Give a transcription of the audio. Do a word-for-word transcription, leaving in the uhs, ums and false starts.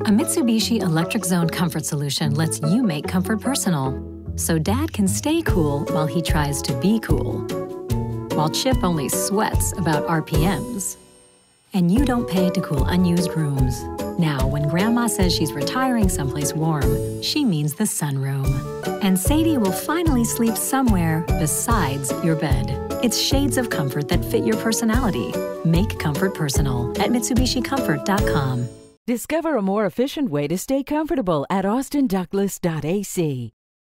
A Mitsubishi electric zone comfort solution lets you make comfort personal, so Dad can stay cool while he tries to be cool, while Chip only sweats about R P Ms. And you don't pay to cool unused rooms. Now, when Grandma says she's retiring someplace warm, she means the sunroom. And Sadie will finally sleep somewhere besides your bed. It's shades of comfort that fit your personality. Make comfort personal at Mitsubishi Comfort dot com. Discover a more efficient way to stay comfortable at austin ductless dot a c.